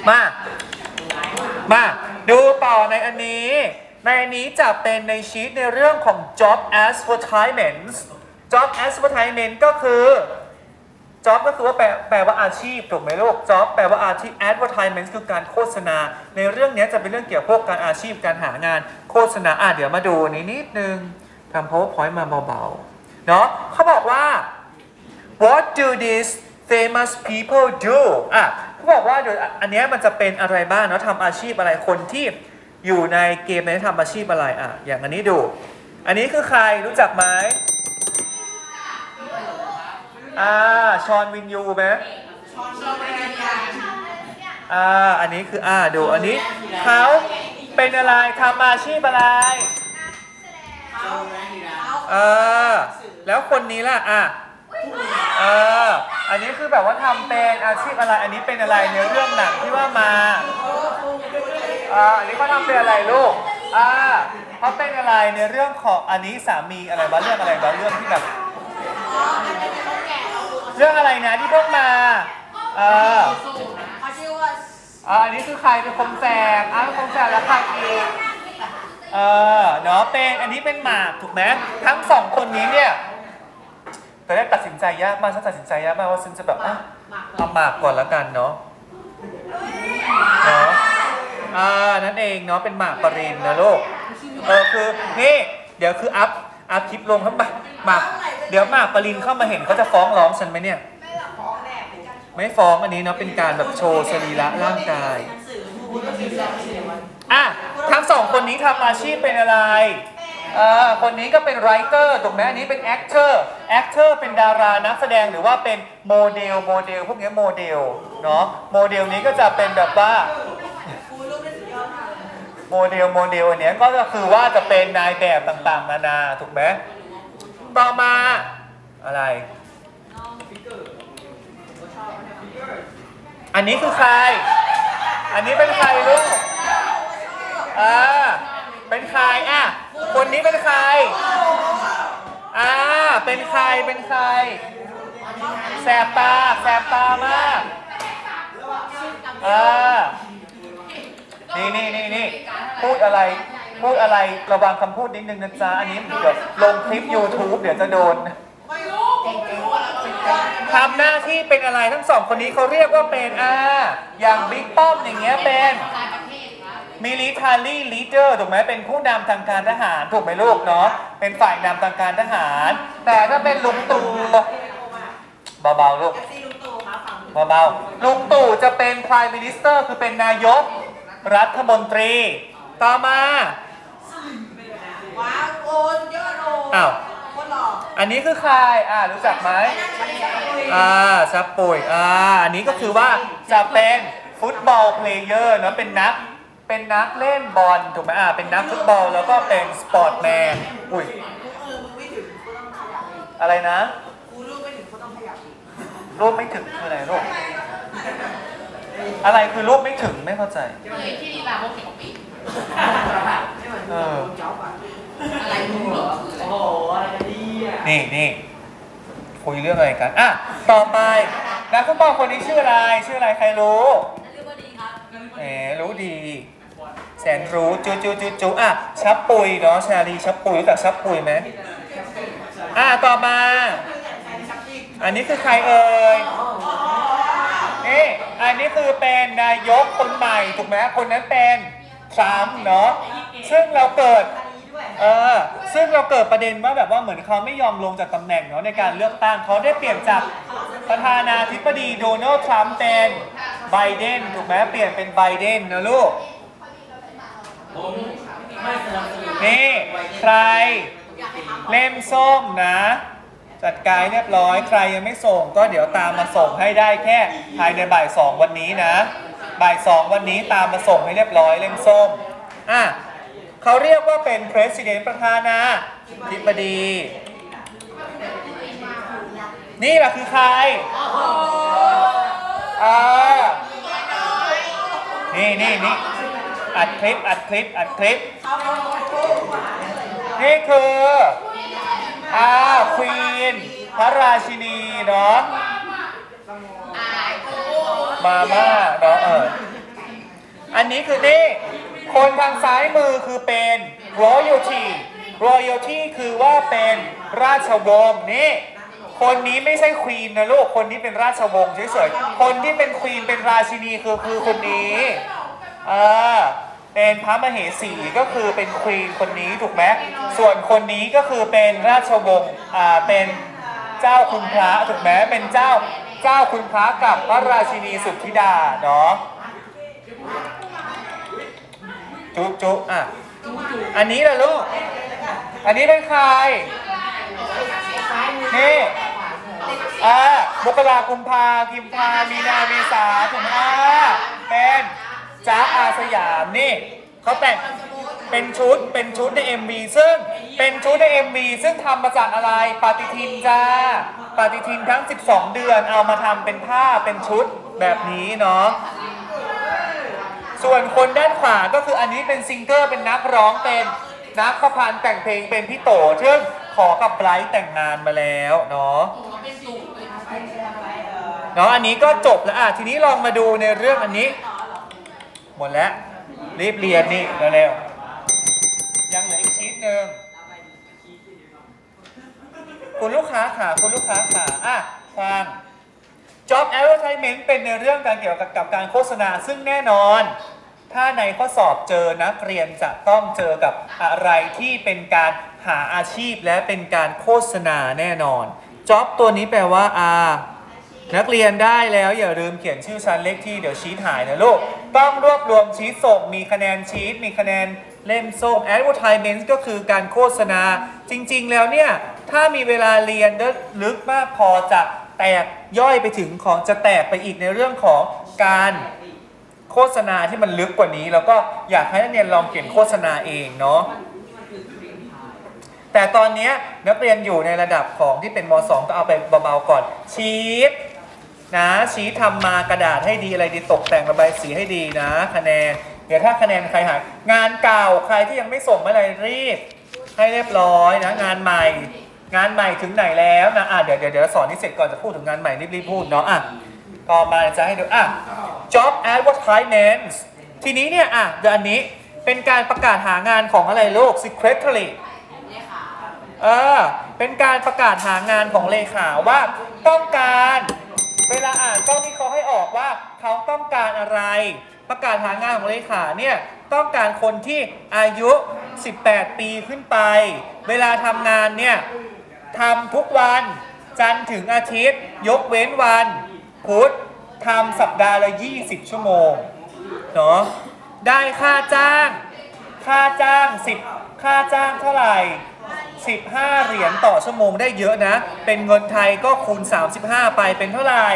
มาดูต่อในอันนี้จะเป็นในชีตในเรื่องของ job advertisements job advertisement ก็คือ job ก็คือว่าแปลว่าอาชีพถูกไหมลูก job แปลว่าอาชีพ advertisement คือการโฆษณาในเรื่องนี้จะเป็นเรื่องเกี่ยวกับพวกการอาชีพการหางานโฆษณาเดี๋ยวมาดูนี้นิดนึงทำ PowerPoint มาเบาๆเนาะเขาบอกว่า what do these famous people do เขาบอกว่าอันนี้มันจะเป็นอะไรบ้างเนาะทำอาชีพอะไรคนที่อยู่ในเกมนี้ทำอาชีพอะไรอย่างอันนี้ดูอันนี้คือใครรู้จักไหมชอนวินยูไหมอันนี้คือดูอันนี้เขาเป็นอะไรทำอาชีพอะไรแล้วคนนี้ล่ะอันนี้คือแบบว่าทำเป็นอาชีพอะไรอันนี้เป็นอะไรในเรื่องหนังที่ว่ามาอันนี้เขาทำเป็นอะไรลูกเขาเป็นอะไรในเรื่องของอันนี้สามีอะไรบ้างเรื่องอะไรบ้างเรื่องที่แบบเรื่องอะไรนะที่พวกมาอันนี้คือใครเป็นคมแฝกคมแฝกแล้วใครอีกเนาะเป็นอันนี้เป็นหมากถูกไหมทั้งสองคนนี้เนี่ยแต่ได้ตัดสินใจยากมากฉันตัดสินใจยากมากว่าฉันจะแบบเอาหมากก่อนแล้วกันเนาะนั่นเองเนาะเป็นหมากปรินนะลูกคือนี่เดี๋ยวคืออัพคลิปลงเข้ามาหมากเดี๋ยวหมากปรินเข้ามาเห็นเขาจะฟ้องร้องฉันไหมเนี่ยไม่ฟ้องอันนี้เนาะเป็นการแบบโชว์สรีระร่างกายทั้งสองคนนี้ทำอาชีพเป็นอะไรคนนี้ก็เป็นไรเตอร์ถูกไหมอันนี้เป็นแอคเตอร์เป็นดารานักแสดงหรือว่าเป็นโมเดลพวกนี้โมเดลเนาะโมเดลนี้ก็จะเป็นแบบว่าโมเดลอันนี้ก็คือว่าจะเป็นนายแบบต่างๆนานาถูกไหมต่อมาอะไรอันนี้คือใครอันนี้เป็นใครลูกเป็นใครคนนี้เป็นใครเป็นใครแสบตามากนี่พูดอะไรระวังคำพูดนิดนึงนะจ๊ะอันนี้เดี๋ยวลงคลิป YouTube เดี๋ยวจะโดนทำหน้าที่เป็นอะไรทั้งสองคนนี้เขาเรียกว่าเป็นอย่างบิ๊กป้อมอย่างเงี้ยเป็นmilitary leader ถูกไหมเป็นผู้นำทางการทหารถูกไหมลูกเนาะเป็นฝ่ายนำทางการทหารแต่ถ้าเป็นลุงตู่เบาๆลูกเบาๆลุงตู่จะเป็น prime minister คือเป็นนายกรัฐมนตรีต่อมาอันนี้คือใครรู้จักไหมชับปุ๋ยอันนี้ก็คือว่าจะเป็นฟุตบอลเพลเยอร์นะเป็นนักเล่นบอลถูกไหมเป็นนักฟุตบอลแล้วก็เป็นสปอร์ตแมนอะไรนะรูปไม่ถึงคืออะไรลูกอะไรคือรูปไม่ถึงไม่เข้าใจที่ดีลาโมกิของปีอะไรดูเหรอโอ้โหอะไรนี่คุยเรื่องอะไรกันต่อไปนักฟุตบอลคนนี้ชื่ออะไรใครรู้รู้ดีแสนรู้จูชับปุยเนาะชาลีชับปุยรู้จักชับปุยไหมต่อมาอันนี้คือใครเอ่ยนี่อันนี้คือเป็นนายกคนใหม่ถูกไหมคนนั้นเป็นทรัมป์เนาะซึ่งเราเกิดประเด็นว่าแบบว่าเหมือนเขาไม่ยอมลงจากตำแหน่งเนาะในการเลือกตั้งเขาได้เปลี่ยนจากประธานาธิบดีโดนัลด์ทรัมป์เป็นไบเดนถูกไหมเปลี่ยนเป็นไบเดนนะลูกนี่ใครเล่มส้มนะจัดการเรียบร้อยใครยังไม่ส่งก็เดี๋ยวตามมาส่งให้ได้แค่ภายในบ่าย 2วันนี้นะบ่าย 2วันนี้ตามมาส่งให้เรียบร้อยเล่มส้มเขาเรียกว่าเป็น President ประธานาธิบดีนี่แหละคือใครนี่อัดคลิปนี่คือควีนพระราชินีเนาะมาม่าเนาะอันนี้คือนี่คนทางซ้ายมือคือเป็น royalty royalty คือว่าเป็นราชวงศ์นี่คนนี้ไม่ใช่ควีนนะลูกคนนี้เป็นราชวงศ์เฉยๆคนที่เป็นควีนเป็นราชินีคือคนนี้เป็นพระมเหสีก็คือเป็นควีนคนนี้ถูกไหมส่วนคนนี้ก็คือเป็นราชวงศ์เป็นเจ้าคุณพระถูกไหมเป็นเจ้าคุณพระกับพระราชินีสุทธิดาเนาะจุอันนี้ล่ะลูกอันนี้เป็นใครนี่มกรากุมภามีนาเมษาถึงเป็นจ๊ะอาสยามนี่เขาแต่งเป็นชุดใน MV ซึ่งเป็นชุดใน MV ซึ่งทำมาจากอะไรปฏิทินจ้าปฏิทินทั้ง12เดือนเอามาทำเป็นผ้าเป็นชุดแบบนี้เนาะส่วนคนด้านขวาก็คืออันนี้เป็นซิงเกอร์เป็นนักร้องเป็นนักประพันธ์แต่งเพลงเป็นพี่โตซึ่งขอกับไบรท์แต่งงานมาแล้วเนาะอันนี้ก็จบแล้วทีนี้ลองมาดูในเรื่องอันนี้หมดแล้วรีบเรียนนี่เร็วๆยังเหลืออีกชีทหนึ่งคุณลูกค้าขาฟัง Job Advertisement เป็นในเรื่องการเกี่ยวกับการโฆษณาซึ่งแน่นอนถ้าในข้อสอบเจอนักเรียนจะต้องเจอกับอะไรที่เป็นการหาอาชีพและเป็นการโฆษณาแน่นอน Job ตัวนี้แปลว่านักเรียนได้แล้วอย่าลืมเขียนชื่อชั้นเลขที่เดี๋ยวชีทหายนะลูกต้องรวบรวมชีทส่งมีคะแนนชีทมีคะแนนเล่มส้ม Advertisement ก็คือการโฆษณาจริงๆแล้วเนี่ยถ้ามีเวลาเรียนลึกมากพอจะแตกย่อยไปถึงของจะแตกไปอีกในเรื่องของการโฆษณาที่มันลึกกว่านี้แล้วก็อยากให้นักเรียนลองเขียนโฆษณาเองเนาะแต่ตอนนี้นักเรียนอยู่ในระดับของที่เป็นม.2 ก็เอาไปเบาๆก่อนชีททำมากระดาษให้ดีอะไรดีตกแต่งระบายสีให้ดีนะคะแนนเดี๋ยวถ้าคะแนนใครหายงานเก่าใครที่ยังไม่ส่งเมื่อไรรีบให้เรียบร้อยนะงานใหม่ถึงไหนแล้วนะเดี๋ยวสอนนี้เสร็จก่อนจะพูดถึงงานใหม่รีบพูดเนาะต่อมาจะให้ดูjob advertisements ทีนี้เนี่ยเดี๋ยวอันนี้เป็นการประกาศหางานของอะไรลูก secretary เป็นการประกาศหางานของเลขาว่าต้องการเวลาต้องวิเคราะห์ให้ออกว่าเขาต้องการอะไรประกาศหางานของเลขาเนี่ยต้องการคนที่อายุ18ปีขึ้นไปเวลาทำงานเนี่ยทำทุกวันจันทร์ถึงอาทิตย์ยกเว้นวันพุธทำสัปดาห์ละ20ชั่วโมงเนาะได้ค่าจ้างเท่าไหร่15เหรียญต่อชั่วโมงได้เยอะนะเป็นเงินไทยก็คูณ35ไปเป็นเท่าไหร่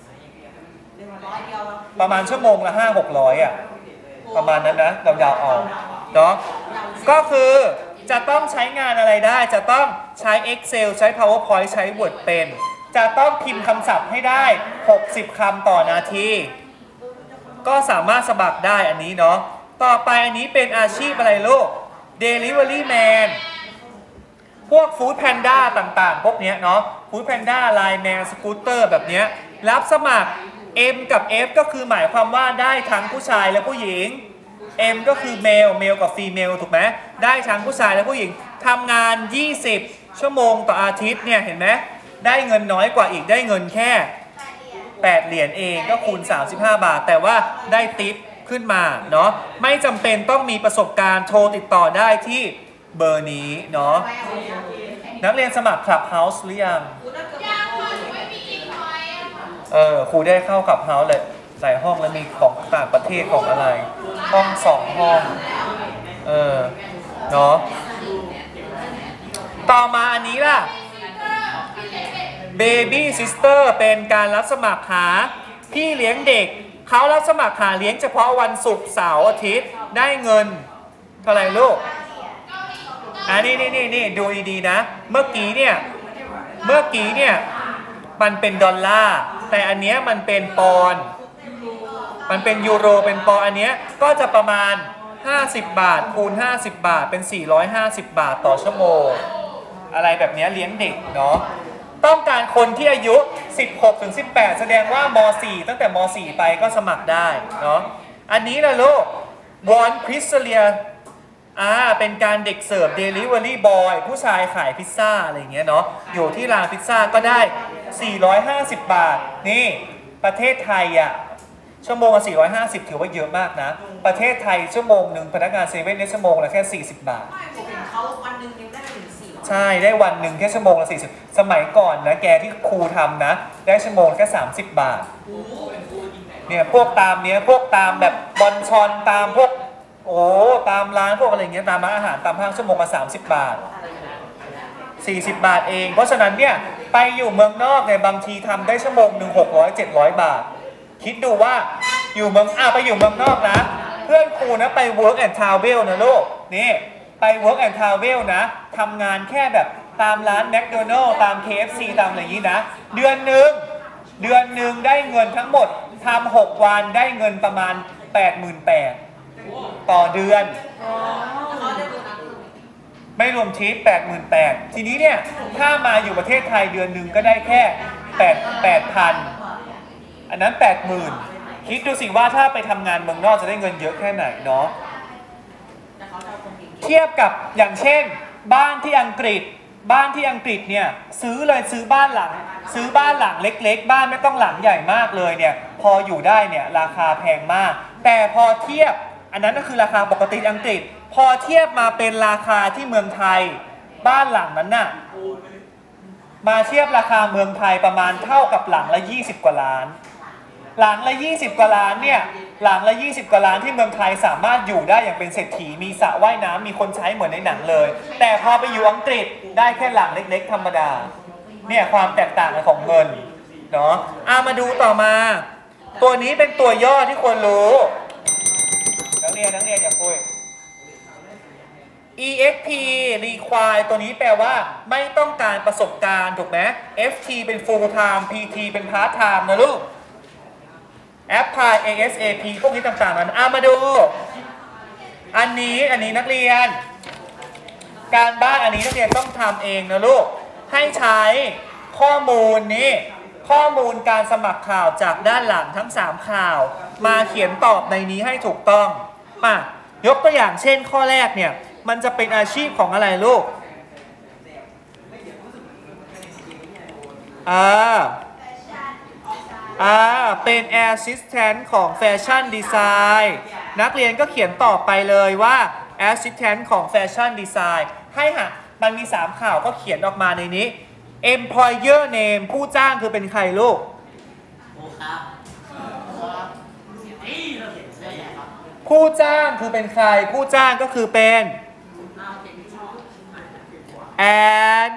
ประมาณชั่วโมงละ500-600ประมาณนั้นนะเดาๆเอาเนาะก็คือจะต้องใช้งานอะไรได้จะต้องใช้ Excel ใช้ PowerPoint ใช้ Word เป็นจะต้องพิมพ์คำศัพท์ให้ได้60คำต่อนาทีก็สามารถสมัครได้อันนี้เนาะต่อไปอันนี้เป็นอาชีพอะไรลูก Delivery Man พวก Food Panda ต่างๆพวกนี้เนาะ Food Panda Line Man Scooter แบบนี้รับสมัคร M กับ F ก็คือหมายความว่าได้ทั้งผู้ชายและผู้หญิง M ก็คือ male กับ female ถูกไหมได้ทั้งผู้ชายและผู้หญิงทำงาน20ชั่วโมงต่ออาทิตย์เนี่ยเห็นไหมได้เงินน้อยกว่าอีกได้เงินแค่8เหรียญเองก็คูณ35บาทแต่ว่าได้ทิปขึ้นมาเนาะไม่จำเป็นต้องมีประสบการณ์โทรติดต่อได้ที่เบอร์นี้เนาะนักเรียนสมัคร Clubhouse หรือยังครูได้เข้า Clubhouse เลยหลายห้องแล้วมีของต่างประเทศของอะไรห้อง2ห้องเนาะต่อมาอันนี้ล่ะBaby Sister เป็นการรับสมัครหาพี่เลี้ยงเด็กเขารับสมัครหาเลี้ยงเฉพาะวันศุกร์เสาร์อาทิตย์ได้เงินเท่าไหร่ลูกนี่ดูดีๆนะเมื่อกี้เนี่ยมันเป็นดอลลาร์แต่อันเนี้ยมันเป็นปอนด์มันเป็นยูโรเป็นปอนด์อันเนี้ยก็จะประมาณ50บาทคูณ50บาทเป็น450บาทต่อชั่วโมงอะไรแบบนี้เลี้ยงเด็กเนาะต้องการคนที่อายุ16 ถึง 18แสดงว่าม.4 ตั้งแต่ม.4 ไปก็สมัครได้เนาะอันนี้นะลูกวอนพิซเลียเป็นการเด็กเสิร์ฟ Delivery Boy ผู้ชายขายพิซซ่าอะไรอย่างเงี้ยเนาะอยู่ที่ร้านพิซซ่าก็ได้450 บาทนี่ประเทศไทยชั่วโมงละ450ถือว่าเยอะมากนะประเทศไทยชั่วโมงหนึ่งพนักงานเซเว่นได้ชั่วโมงละแค่40 บาทเขาวันหนึ่งยังได้ถึง4 ใช่ได้วันหนึ่งแค่ชั่วโมงละ40สมัยก่อนนะแกที่ครูทำนะได้ชั่วโมงแค่30 บาทเนี่ยพวกตามพวกตามแบบบอลชอนตามพวกตามร้านพวกอะไรเงี้ยตามร้านอาหารตามห้างชั่วโมงละ30 บาท40 บาทเองเพราะฉะนั้นเนี่ยไปอยู่เมืองนอกเนี่ยบางทีทำได้ชั่วโมงหนึ่ง600-700 บาทคิดดูว่าอยู่เมืองไปอยู่เมืองนอกนะเพื่อนครูนะไป work and travel นะลูกนี่ไป work and travel นะทำงานแค่แบบตามร้าน McDonald's ตาม KFC ตามอะไรอย่างนี้นะเดือนหนึ่งได้เงินทั้งหมดทำ6 วันได้เงินประมาณ 88,000 ต่อเดือนไม่รวมทิป 88,000 ทีนี้เนี่ยถ้ามาอยู่ประเทศไทยเดือนหนึ่งก็ได้แค่ 8,000 อันนั้น 80,000 คิดดูสิว่าถ้าไปทำงานเมืองนอกจะได้เงินเยอะแค่ไหนเนาะเทียบกับอย่างเช่นบ้านที่อังกฤษเนี่ยซื้อบ้านหลังเล็กๆบ้านไม่ต้องหลังใหญ่มากเลยเนี่ยพออยู่ได้เนี่ยราคาแพงมากแต่พอเทียบอันนั้นก็คือราคาปกติอังกฤษพอเทียบมาเป็นราคาที่เมืองไทยบ้านหลังนั้นน่ะมาเทียบราคาเมืองไทยประมาณเท่ากับหลังละ20 กว่าล้านหลังละ20 กว่าล้านเนี่ยหลังละ20 กว่าล้านที่เมืองไทยสามารถอยู่ได้อย่างเป็นเศรษฐีมีสระว่ายน้ำมีคนใช้เหมือนในหนังเลยแต่พอไปอยู่อังกฤษได้แค่หลังเล็กๆธรรมดาเนี่ยความแตกต่างของเงินเนาะมาดูต่อมาตัวนี้เป็นตัวย่อที่ควรรู้นักเรียนอย่าคุย EXP require ตัวนี้แปลว่าไม่ต้องการประสบการณ์ถูกไหม FT เป็น full time PT เป็น part time นะลูกapply ASAP พวกนี้ต่างๆนั้นมาดูอันนี้นักเรียนการบ้านอันนี้นักเรียนต้องทำเองนะลูกให้ใช้ข้อมูลนี้ข้อมูลการสมัครข่าวจากด้านหลังทั้ง3ข่าวมาเขียนตอบในนี้ให้ถูกต้องยกตัวอย่างเช่นข้อแรกเนี่ยมันจะเป็นอาชีพของอะไรลูกเป็น Assistant ของ Fashion Design นักเรียนก็เขียนต่อไปเลยว่า Assistant ของ Fashion Design ให้มันมี3ข่าวก็เขียนออกมาในนี้ Employer Name ผู้จ้างคือเป็นใครลูกผู้จ้างคือเป็นใครผู้จ้างก็คือเป็น and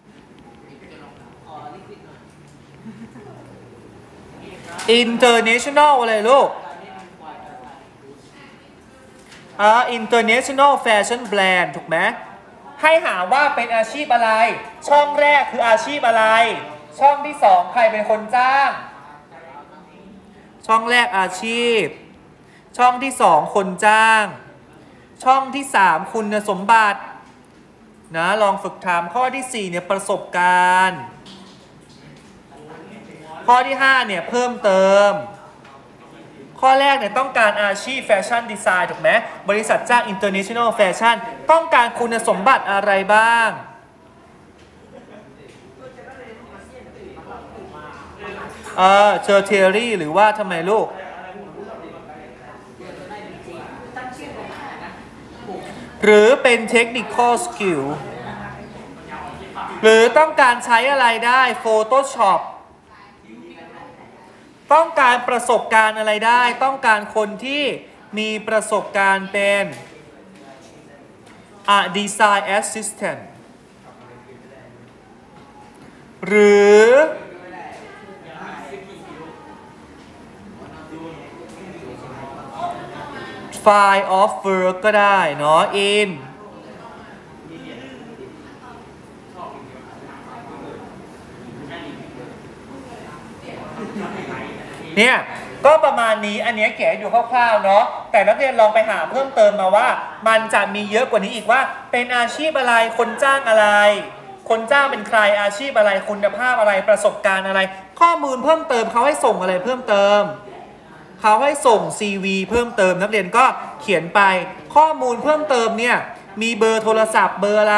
international อะไรลูกinternational fashion brand ถูกไหมให้หาว่าเป็นอาชีพอะไรช่องแรกคืออาชีพอะไรช่องที่2ใครเป็นคนจ้างช่องแรกอาชีพช่องที่2คนจ้างช่องที่3คุณสมบัตินะลองฝึกถามข้อที่4เนี่ยประสบการณ์ข้อที่5เนี่ยเพิ่มเติมข้อแรกเนี่ยต้องการอาชีพแฟชั่นดีไซน์ถูกไหมบริษัทจ้าง International Fashion ต้องการคุณสมบัติอะไรบ้างเชอร์เทอรี่หรือว่าทำไมลูกหรือเป็น Technical Skill หรือต้องการใช้อะไรได้ Photoshop ต้องการประสบการณ์อะไรได้ต้องการคนที่มีประสบการณ์เป็น Design Assistant หรือ File of work ก็ได้เนาะ in เนี่ยก็ประมาณนี้อันนี้เขียนให้ดูคร่าวๆเนาะแต่นักเรียนลองไปหาเพิ่มเติมมาว่ามันจะมีเยอะกว่านี้อีกว่าเป็นอาชีพอะไรคนจ้างอะไรคนจ้างเป็นใครอาชีพอะไรคุณภาพอะไรประสบการณ์อะไรข้อมูลเพิ่มเติมเขาให้ส่งอะไรเพิ่มเติมเขาให้ส่ง CV เพิ่มเติมนักเรียนก็เขียนไปข้อมูลเพิ่มเติมเนี่ยมีเบอร์โทรศัพท์เบอร์อะไร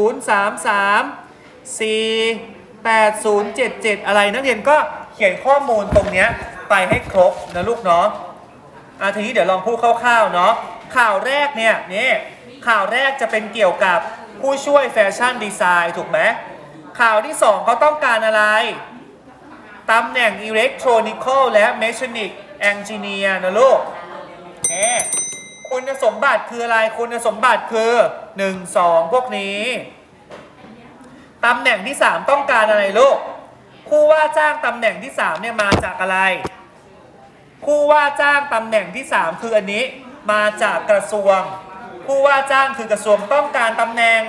033 48077อะไรนักเรียนก็เขียนข้อมูลตรงเนี้ยไปให้ครบนะลูกเนาะทีนี้เดี๋ยวลองพูดคร่าวๆเนาะข่าวแรกเนี่ยข่าวแรกจะเป็นเกี่ยวกับผู้ช่วยแฟชั่นดีไซน์ถูกไหมข่าวที่2เขาต้องการอะไรตำแหน่ง Electronical และ Mechanic Engineer นะลูกคุณสมบัติคืออะไรคุณสมบัติคือ1 2พวกนี้ตำแหน่งที่3ต้องการอะไรลูกผู้ว่าจ้างตำแหน่งที่3เนี่ยมาจากอะไรผู้ว่าจ้างตำแหน่งที่3คืออันนี้มาจากกระทรวงผู้ว่าจ้างคือกระทรวงต้องการตำแหน่ง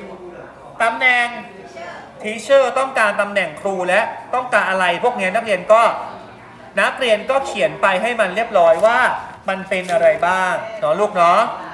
teacher ต้องการตำแหน่งครูและต้องการอะไรพวกนี้นักเรียนก็เขียนไปให้มันเรียบร้อยว่ามันเป็นอะไรบ้างเนาะลูกเนาะ